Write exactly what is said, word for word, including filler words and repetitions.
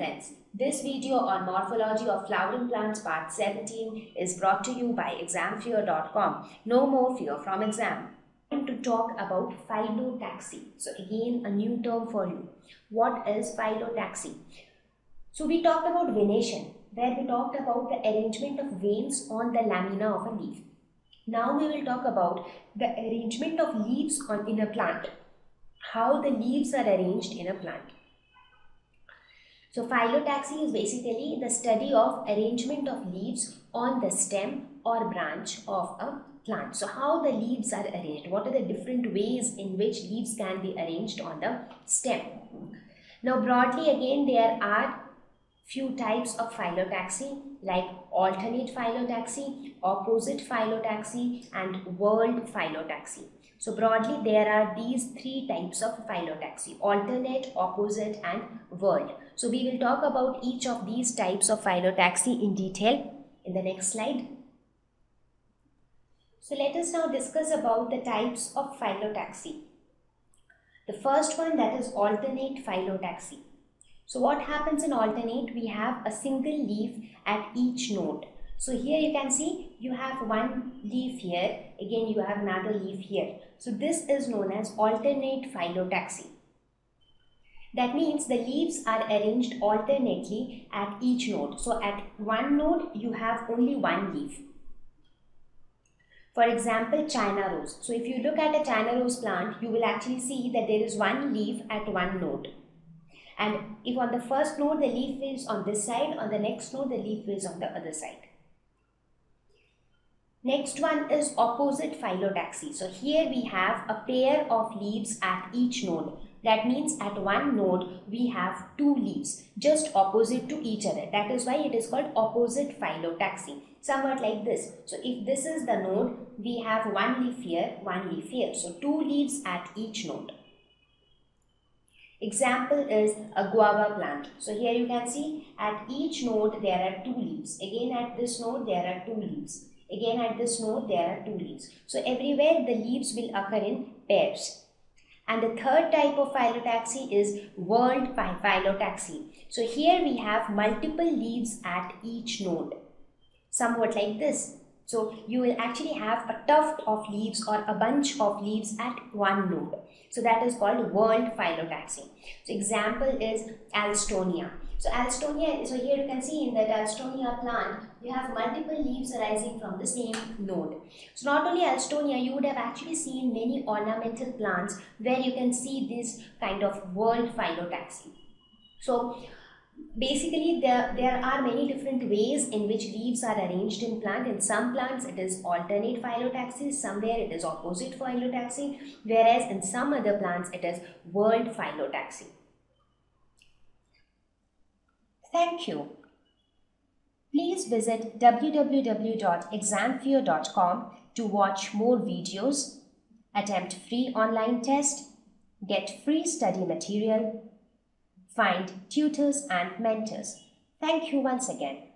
friends, this video on morphology of flowering plants part seventeen is brought to you by exam fear dot com. No more fear from exam. I'm going to talk about phyllotaxy. So again, a new term for you. What is phyllotaxy? So we talked about venation, where we talked about the arrangement of veins on the lamina of a leaf. Now we will talk about the arrangement of leaves on in a plant. How the leaves are arranged in a plant. So phyllotaxy is basically the study of arrangement of leaves on the stem or branch of a plant. So how the leaves are arranged, what are the different ways in which leaves can be arranged on the stem. Now broadly again there are few types of phyllotaxy like alternate phyllotaxy, opposite phyllotaxy and whorled phyllotaxy. So broadly there are these three types of phyllotaxy: alternate, opposite and whorled. So we will talk about each of these types of phyllotaxy in detail in the next slide. So let us now discuss about the types of phyllotaxy. The first one, that is alternate phyllotaxy. So what happens in alternate? We have a single leaf at each node. So here you can see you have one leaf here, again you have another leaf here. So this is known as alternate phyllotaxy. That means the leaves are arranged alternately at each node. So at one node you have only one leaf. For example, China rose. So if you look at a China rose plant, you will actually see that there is one leaf at one node. And if on the first node the leaf is on this side, on the next node the leaf is on the other side. Next one is opposite phyllotaxy. So here we have a pair of leaves at each node. That means at one node we have two leaves just opposite to each other. That is why it is called opposite phyllotaxy. Somewhat like this. So if this is the node, we have one leaf here, one leaf here. So two leaves at each node. Example is a guava plant. So here you can see at each node there are two leaves. Again at this node there are two leaves. Again at this node there are two leaves. So everywhere the leaves will occur in pairs. And the third type of phyllotaxy is whorled phyllotaxy. So here we have multiple leaves at each node. Somewhat like this. So you will actually have a tuft of leaves or a bunch of leaves at one node. So that is called whorled phyllotaxy. So example is Alstonia. So Alstonia, so here you can see in that Alstonia plant, you have multiple leaves arising from the same node. So not only Alstonia, you would have actually seen many ornamental plants where you can see this kind of whorled phyllotaxy. So basically there, there are many different ways in which leaves are arranged in plant. In some plants it is alternate phyllotaxy, somewhere it is opposite phyllotaxy, whereas in some other plants it is whorled phyllotaxy. Thank you. Please visit w w w dot exam fear dot com to watch more videos, attempt free online test, get free study material, find tutors and mentors. Thank you once again.